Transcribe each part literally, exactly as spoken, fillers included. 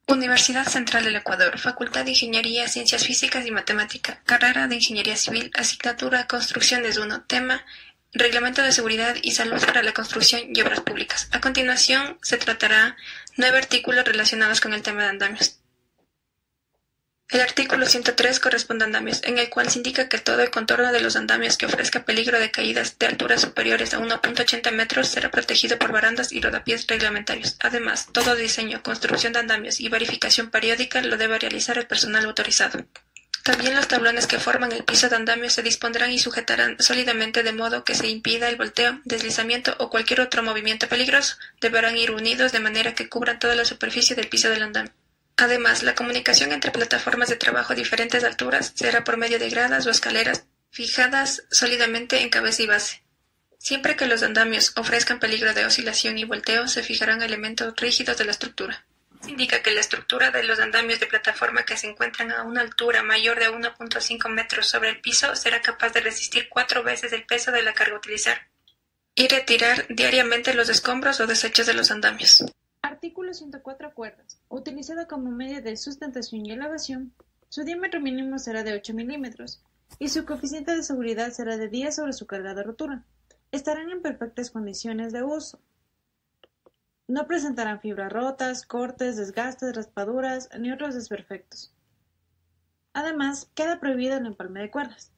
Universidad Central del Ecuador, Facultad de Ingeniería, Ciencias Físicas y Matemática, Carrera de Ingeniería Civil, Asignatura Construcciones uno, tema Reglamento de Seguridad y Salud para la Construcción y Obras Públicas. A continuación se tratará nueve artículos relacionados con el tema de andamios. El artículo ciento tres corresponde a andamios, en el cual se indica que todo el contorno de los andamios que ofrezca peligro de caídas de alturas superiores a uno punto ochenta metros será protegido por barandas y rodapiés reglamentarios. Además, todo diseño, construcción de andamios y verificación periódica lo debe realizar el personal autorizado. También los tablones que forman el piso de andamios se dispondrán y sujetarán sólidamente de modo que se impida el volteo, deslizamiento o cualquier otro movimiento peligroso. Deberán ir unidos de manera que cubran toda la superficie del piso del andamio. Además, la comunicación entre plataformas de trabajo a diferentes alturas será por medio de gradas o escaleras fijadas sólidamente en cabeza y base. Siempre que los andamios ofrezcan peligro de oscilación y volteo, se fijarán elementos rígidos de la estructura. Se indica que la estructura de los andamios de plataforma que se encuentran a una altura mayor de uno punto cinco metros sobre el piso será capaz de resistir cuatro veces el peso de la carga a utilizar y retirar diariamente los escombros o desechos de los andamios. Artículo ciento cuatro. Cuerdas. Utilizado como medio de sustentación y elevación, su diámetro mínimo será de ocho milímetros y su coeficiente de seguridad será de diez sobre su carga de rotura. Estarán en perfectas condiciones de uso. No presentarán fibras rotas, cortes, desgastes, raspaduras ni otros desperfectos. Además, queda prohibido el empalme de cuerdas.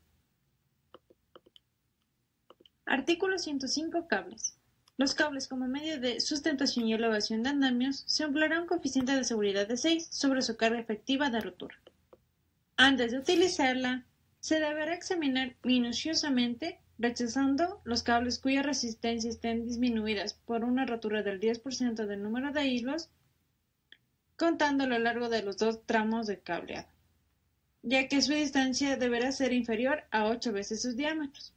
Artículo ciento cinco. Cables. Los cables como medio de sustentación y elevación de andamios se empleará un coeficiente de seguridad de seis sobre su carga efectiva de rotura. Antes de utilizarla, se deberá examinar minuciosamente, rechazando los cables cuya resistencia estén disminuidas por una rotura del diez por ciento del número de hilos, contando a lo largo de los dos tramos de cableado, ya que su distancia deberá ser inferior a ocho veces sus diámetros.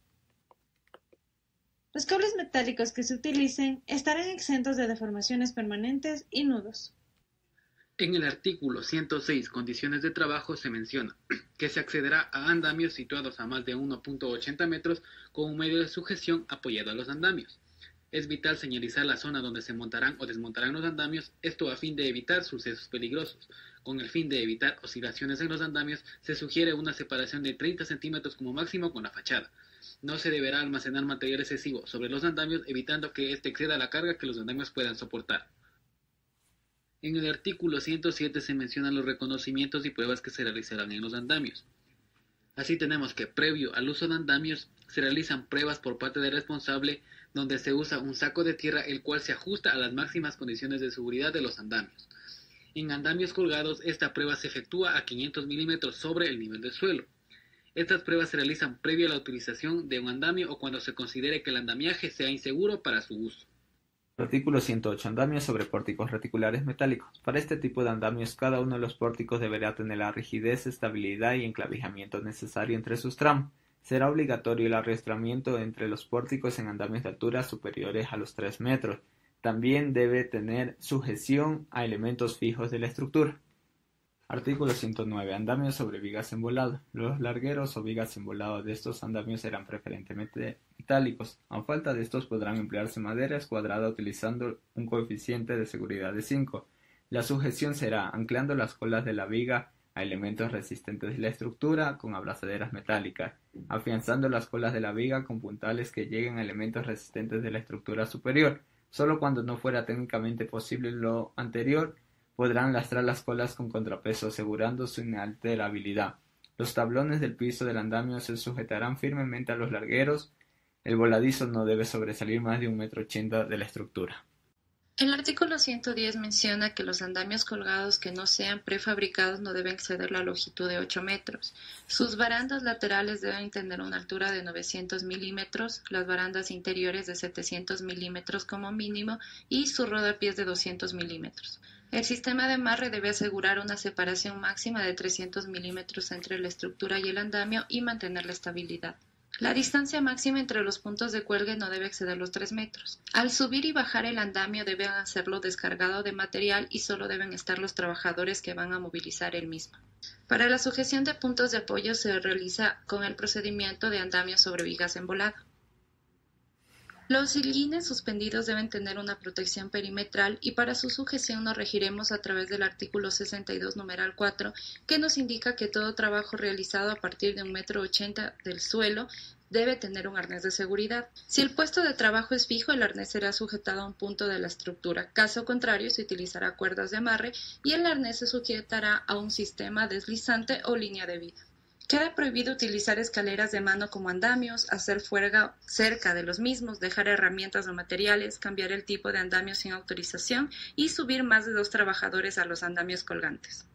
Los cables metálicos que se utilicen estarán exentos de deformaciones permanentes y nudos. En el artículo ciento seis, condiciones de trabajo, se menciona que se accederá a andamios situados a más de uno punto ochenta metros con un medio de sujeción apoyado a los andamios. Es vital señalizar la zona donde se montarán o desmontarán los andamios, esto a fin de evitar sucesos peligrosos. Con el fin de evitar oscilaciones en los andamios, se sugiere una separación de treinta centímetros como máximo con la fachada. No se deberá almacenar material excesivo sobre los andamios, evitando que éste exceda la carga que los andamios puedan soportar. En el artículo ciento siete se mencionan los reconocimientos y pruebas que se realizarán en los andamios. Así tenemos que, previo al uso de andamios, se realizan pruebas por parte del responsable, donde se usa un saco de tierra el cual se ajusta a las máximas condiciones de seguridad de los andamios. En andamios colgados, esta prueba se efectúa a quinientos milímetros sobre el nivel del suelo. Estas pruebas se realizan previo a la utilización de un andamio o cuando se considere que el andamiaje sea inseguro para su uso. Artículo ciento ocho. Andamios sobre pórticos reticulares metálicos. Para este tipo de andamios, cada uno de los pórticos deberá tener la rigidez, estabilidad y enclavijamiento necesario entre sus tramos. Será obligatorio el arrastramiento entre los pórticos en andamios de alturas superiores a los tres metros. También debe tener sujeción a elementos fijos de la estructura. Artículo ciento nueve. Andamios sobre vigas emboladas. Los largueros o vigas emboladas de estos andamios serán preferentemente metálicos. A falta de estos podrán emplearse madera escuadrada utilizando un coeficiente de seguridad de cinco. La sujeción será anclando las colas de la viga a elementos resistentes de la estructura con abrazaderas metálicas, afianzando las colas de la viga con puntales que lleguen a elementos resistentes de la estructura superior. Solo cuando no fuera técnicamente posible lo anterior, podrán lastrar las colas con contrapeso, asegurando su inalterabilidad. Los tablones del piso del andamio se sujetarán firmemente a los largueros. El voladizo no debe sobresalir más de un metro ochenta de la estructura. El artículo ciento diez menciona que los andamios colgados que no sean prefabricados no deben exceder la longitud de ocho metros. Sus barandas laterales deben tener una altura de novecientos milímetros, las barandas interiores de setecientos milímetros como mínimo y su rodapiés de doscientos milímetros. El sistema de amarre debe asegurar una separación máxima de trescientos milímetros entre la estructura y el andamio y mantener la estabilidad. La distancia máxima entre los puntos de cuelgue no debe exceder los tres metros. Al subir y bajar el andamio deben hacerlo descargado de material y solo deben estar los trabajadores que van a movilizar el mismo. Para la sujeción de puntos de apoyo se realiza con el procedimiento de andamio sobre vigas embolada. Los sillines suspendidos deben tener una protección perimetral y para su sujeción nos regiremos a través del artículo sesenta y dos numeral cuatro, que nos indica que todo trabajo realizado a partir de un metro ochenta del suelo debe tener un arnés de seguridad. Si el puesto de trabajo es fijo, el arnés será sujetado a un punto de la estructura. Caso contrario, se utilizará cuerdas de amarre y el arnés se sujetará a un sistema deslizante o línea de vida. Queda prohibido utilizar escaleras de mano como andamios, hacer fuerza cerca de los mismos, dejar herramientas o materiales, cambiar el tipo de andamio sin autorización y subir más de dos trabajadores a los andamios colgantes.